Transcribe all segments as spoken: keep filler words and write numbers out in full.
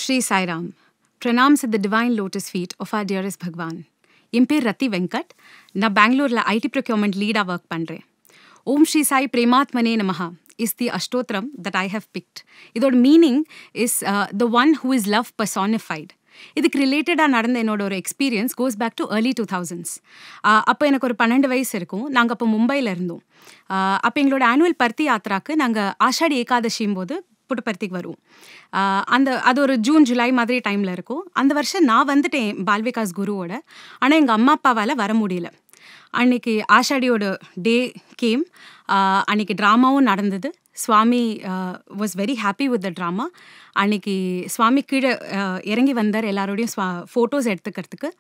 Shri Sai Ram. Pranams at the divine lotus feet of our dearest Bhagwan. என் பேர் ரத்தி வெங்கட். நான் பெங்களூரில் ID procurement லீடாக work பண்ணுறேன். ஓம் ஸ்ரீ சாய் பிரேமாத்மனே நமஹா இஸ் தி அஷ்டோத்திரம் தட் ஐ ஹவ் பிக்ட். இதோட meaning is the one who is love personified. இதுக்கு ரிலேட்டடாக நடந்த என்னோட ஒரு experience goes back to early two thousands. அப்போ எனக்கு ஒரு பன்னெண்டு வயசு இருக்கும். நாங்கள் அப்போ மும்பையில் இருந்தோம். அப்போ எங்களோட ஆனுவல் பர்த்தி யாத்திராக்கு நாங்கள் ஆஷாடி ஏகாதசியும் போது புட்டபர்த்திக்கு வருவோம். அந்த அது ஒரு ஜூன் ஜூலை மாதிரி டைமில் இருக்கும். அந்த வருஷம் நான் வந்துட்டேன் பால்விகாஸ் குருவோட. ஆனால் எங்கள் அம்மா அப்பாவால் வர முடியல. அன்றைக்கி ஆஷாடியோட டே கேம். அன்றைக்கி ட்ராமாவும் நடந்தது. Swami was very happy with the drama. அன்றைக்கி சுவாமி கீழே இறங்கி வந்தார் எல்லாரோடையும் ஸ்வா ஃபோட்டோஸ் எடுத்துக்கிறதுக்கு.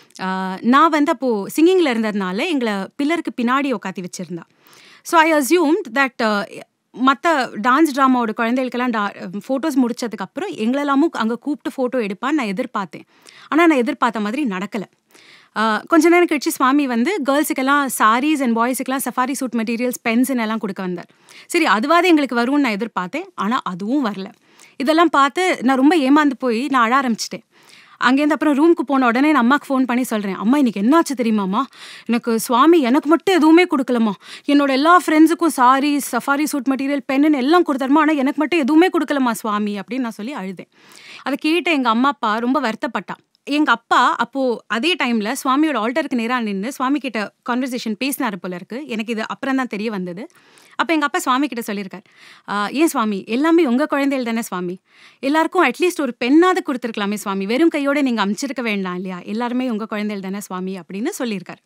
நான் வந்து அப்போது சிங்கிங்கில் இருந்ததுனால எங்களை பில்லருக்கு பின்னாடி உட்காத்தி வச்சுருந்தா. ஸோ ஐ அஸ்யூம்ட் தட் மற்ற டான்ஸ் ட்ராமாவோட குழந்தைகளுக்கெல்லாம் டா ஃபோட்டோஸ் முடித்ததுக்கப்புறம் எங்களெல்லாமும் அங்கே கூப்பிட்டு ஃபோட்டோ எடுப்பான்னு நான் எதிர்பார்த்தேன். ஆனால் நான் எதிர்பார்த்த மாதிரி நடக்கலை. கொஞ்ச நேரம் கழிச்சு சுவாமி வந்து கேர்ள்ஸுக்கெல்லாம் சாரீஸ் அண்ட் பாய்ஸுக்கெல்லாம் சஃபாரி சூட் மெட்டீரியல்ஸ் பென்ஸுன்னு எல்லாம் கொடுக்க வந்தார். சரி, அதுவாது எங்களுக்கு வரும்னு நான் எதிர்பார்த்தேன். ஆனால் அதுவும் வரல. இதெல்லாம் பார்த்து நான் ரொம்ப ஏமாந்து போய் நான் அழ ஆரம்பிச்சிட்டேன். அங்கேருந்து அப்புறம் ரூமுக்கு போன உடனே நான் அம்மாவுக்கு ஃபோன் பண்ணி சொல்கிறேன், அம்மா இன்னைக்கு என்னாச்சு தெரியுமாம்மா, எனக்கு சுவாமி எனக்கு மட்டும் எதுவுமே கொடுக்கலம்மா. என்னோட எல்லா ஃப்ரெண்ட்ஸுக்கும் sari safari suit material pen எல்லாம் கொடுத்தாருமா, ஆனால் எனக்கு மட்டும் எதுவுமே கொடுக்கலம்மா சுவாமி அப்படின்னு நான் சொல்லி அழுதேன். அதை கேட்ட எங்கள் அம்மா அப்பா ரொம்ப வருத்தப்பட்டா. எங்கள் அப்பா அப்போது அதே டைமில் சுவாமியோட ஆல்டருக்கு நேராக நின்று சுவாமி கிட்ட கான்வர்சேஷன் பேசினார் போல இருக்குது. எனக்கு இது அப்புறம் தான் தெரிய வந்தது. அப்போ எங்கள் அப்பா சுவாமி கிட்ட சொல்லியிருக்கார், ஏன் சுவாமி எல்லாமே உங்கள் குழந்தைகள் தானே சுவாமி, எல்லாருக்கும் அட்லீஸ்ட் ஒரு பெண்ணாவது கொடுத்துருக்கலாமே சுவாமி, வெறும் கையோடு நீங்கள் அனுப்பிச்சிருக்க வேண்டாம் இல்லையா, எல்லாருமே உங்கள் குழந்தைகள் தானே சுவாமி அப்படின்னு சொல்லியிருக்கார்.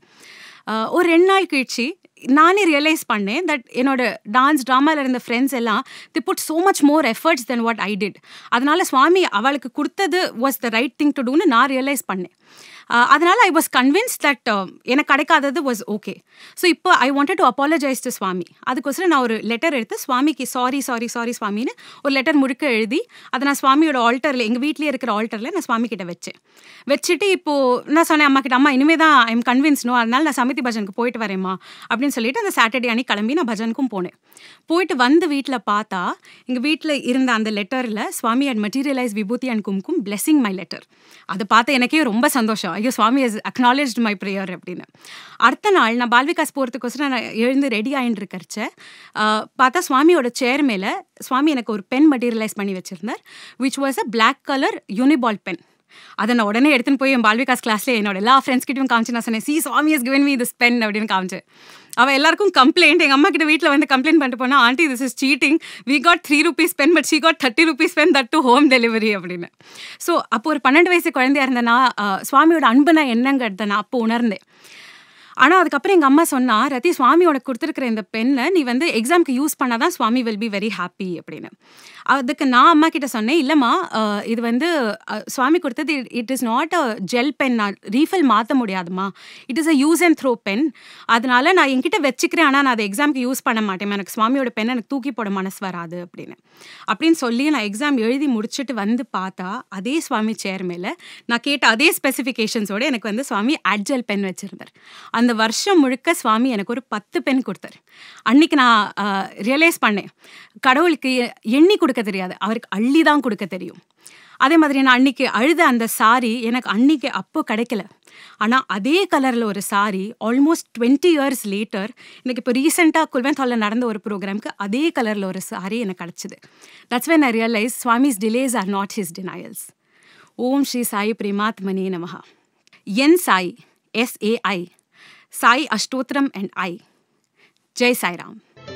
ஒரு ரெண்டு நாள் கழிச்சு நானே ரியலைஸ் பண்ணேன் தட் என்னோட டான்ஸ் ட்ராமாவில் இருந்த ஃப்ரெண்ட்ஸ் எல்லாம் the put so much more efforts then what I did. அதனால சுவாமி அவளுக்கு கொடுத்தது was the right thing to டூன்னு நான் ரியலைஸ் பண்ணேன். அதனால் ஐ வாஸ் கன்வின்ஸ் தட் எனக்கு கிடைக்காதது வாஸ் ஓகே. ஸோ இப்போ I wanted to apologise to Swami. அதுக்கோசரம் நான் ஒரு லெட்டர் எடுத்து சுவாமிக்கு சாரி சாரி சாரி சுவாமின்னு ஒரு லெட்டர் முழுக்க எழுதி அதை நான் சுவாமியோட ஆல்டரில் எங்கள் வீட்லேயே இருக்கிற ஆல்டரில் நான் சுவாமி கிட்ட வச்சேன். வச்சுட்டு இப்போது நான் சொன்னேன் அம்மா கிட்ட, அம்மா இனிமேல் தான் ஐ எம் கன்வின்ஸ்னோ, அதனால நான் சமிதி பஜனுக்கு போயிட்டு வரேம்மா அப்படின்னு சொல்லிட்டு அந்த சாட்டர்டே அன்னைக்கு கிளம்பி நான் பஜனுக்கும் போனேன். போயிட்டு வந்து வீட்டில் பார்த்தா எங்கள் வீட்டில் இருந்த அந்த லெட்டரில் Swami and materialise vibhuti and kumkum blessing my letter. அதை பார்த்து எனக்கே ரொம்ப சந்தோஷம். ஐயோ Swami has acknowledged my prayer அப்படின்னு. அடுத்த நாள் நான் பால்விகாஸ் போகிறதுக்கோசரம் நான் எழுந்து ரெடி ஆகிட்டு இருக்கிறச்ச பார்த்தா சுவாமியோட சேர் மேலே சுவாமி எனக்கு ஒரு பென் மெட்டீரியலைஸ் பண்ணி வச்சுருந்தார். Which was a black colour uniball pen. அதை நான் உடனே எடுத்துன்னு போய் என் பால்விகாஸ் கிளாஸ்லேயே என்னோட எல்லா ஃப்ரெண்ட்ஸ்கிட்டையும் காமிச்சு நான் சொன்னேன், see Swami has given me this pen அப்படின்னு காமிச்சேன். அவள் எல்லாருக்கும் கம்ப்ளைண்ட், எங்கள் அம்மா கிட்ட வீட்டில் வந்து கம்ப்ளைண்ட் பண்ணிட்டு போனால், aunty this is cheating, we got three rupees pen but she got thirty rupees pen that too home delivery அப்படின்னு. ஸோ அப்போ ஒரு பன்னெண்டு வயசு குழந்தையா இருந்தேன்னா சுவாமியோட அன்பு நான் என்னங்கிறத நான் அப்போ உணர்ந்தேன். ஆனால் அதுக்கப்புறம் எங்கள் அம்மா சொன்னா, ரத்தி சுவாமியோட கொடுத்துருக்குற இந்த பெண்ணை நீ வந்து எக்ஸாமுக்கு யூஸ் பண்ணால் தான் Swami will be very happy அப்படின்னு. அதுக்கு நான் அம்மா கிட்ட சொன்னேன், இல்லைம்மா இது வந்து சுவாமி கொடுத்தது it is not a gel pen, நான் ரீஃபில் மாற்ற முடியாதுமா, it is a use and throw pen, அதனால நான் என்கிட்ட வச்சுக்கிறேன், ஆனால் நான் அதை எக்ஸாமுக்கு யூஸ் பண்ண மாட்டேன், எனக்கு சுவாமியோட பென் எனக்கு தூக்கி போட மனசு வராது அப்படின்னு அப்படின்னு சொல்லி நான் எக்ஸாம் எழுதி முடிச்சுட்டு வந்து பார்த்தா அதே சுவாமி சேர் மேலே நான் கேட்ட அதே ஸ்பெசிஃபிகேஷன்ஸோடு எனக்கு வந்து சுவாமி அட்ஜெல் பென் வச்சுருந்தார். அந்த வருஷம் முழுக்க சுவாமி எனக்கு ஒரு பத்து பென் கொடுத்தார். அன்னைக்கு நான் ரியலைஸ் பண்ணேன், கடவுளுக்கு எண்ணி கொடுக்க தெரியாது, அவருக்கு அள்ளி தான் கொடுக்க தெரியும். அதே மாதிரி நான் அன்னைக்கு அழுத அந்த சாரி எனக்கு அன்னைக்கு அப்போ கிடைக்கல. ஆனால் அதே கலரில் ஒரு sari almost twenty years later எனக்கு இப்போ ரீசெண்டாக குல்வெந்தாலில் நடந்த ஒரு ப்ரோக்ராமுக்கு அதே கலரில் ஒரு சாரி எனக்கு கிடச்சிது. That's when I realise Swami's delays are not his denials. ஓம் ஸ்ரீ சாய் பிரேமாத்மனே நமஹா. என் Sai S A I Sai அஷ்டோத்திரம் அண்ட் ஐ. ஜெய் சாய்ராம்.